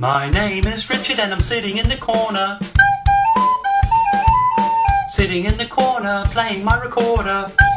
My name is Richard and I'm sitting in the corner. Sitting in the corner, playing my recorder.